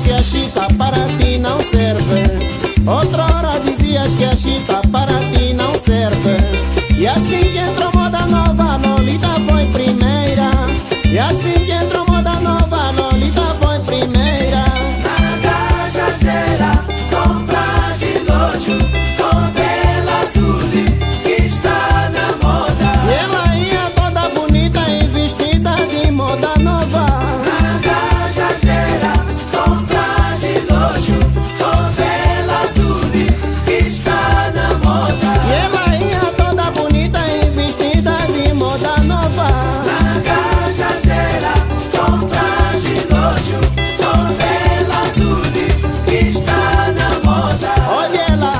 que a chita para ti não serve. Outra hora dizias que a chita para ti não serve. E assim que entrou moda nova, Lolita foi primeira. E assim que entrou moda nova, Lolita foi primeira. Na Cajazeira, com traje luxo, com tela azul que está na moda. E ela ia toda bonita e vestida de moda nova. Na Cajazeira, com traje luxo, com tela azul que está na moda. E ela ia toda bonita e vestida de moda nova. Na Cajazeira, com traje luxo, com tela azul que está na moda. Olha ela.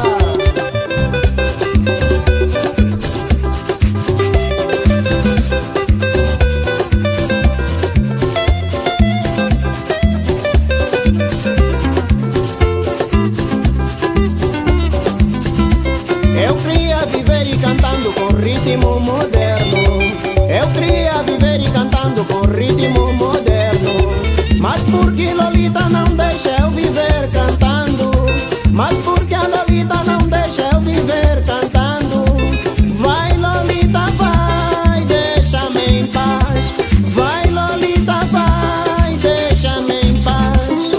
Eu queria viver e cantando com ritmo moderno. Eu queria viver e cantando com ritmo moderno. Mas porque Lolita não deixa eu viver cantando. Mas porque a Lolita não deixa eu viver cantando. Vai Lolita, vai, deixa-me em paz. Vai Lolita, vai, deixa-me em paz.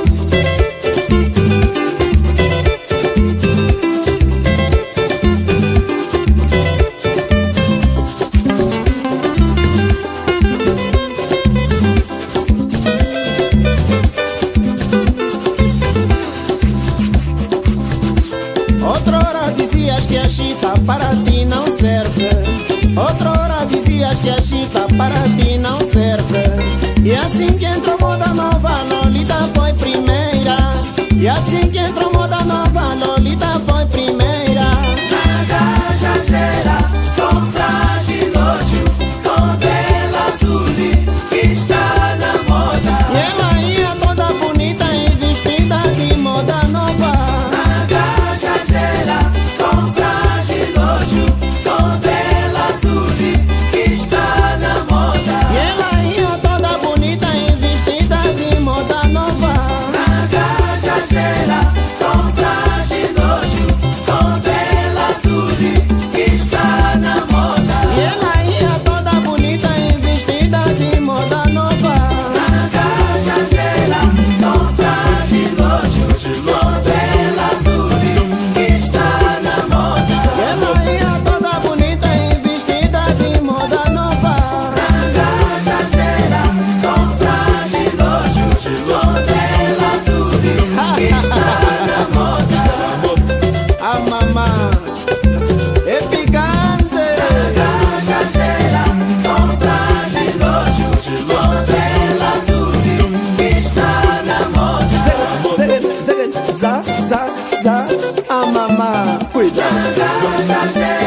Outra hora dizias que a chita para ti não serve. Outra hora dizias que a chita para ti não serve. E assim que entrou moda nova, Lolita foi primeira. E assim que entrou moda nova, Lolita foi primeira. Na Cajazeira, com traje luxo, com tela azul que está na moda. E ela ia toda bonita e vestida de moda nova. Na Cajazeira, com traje luxo, com tela azul que está na moda. E ela ia toda bonita e vestida de moda nova. Na Cajazeira, com traje luxo, com tela azul que está na moda. E ela ia toda bonita e vestida de moda nova. Na Cajazeira, com traje luxo, com tela azul que está na moda. E ela ia toda bonita e vestida de moda nova. Na Cajazeira, com traje luxo, com tela azul que está na moda. A mamã é picante. Na Cajazeira, com traje luxo, com tela azul que está na moda. Za, za, za. A mamã, cuidado. Na Cajazeira,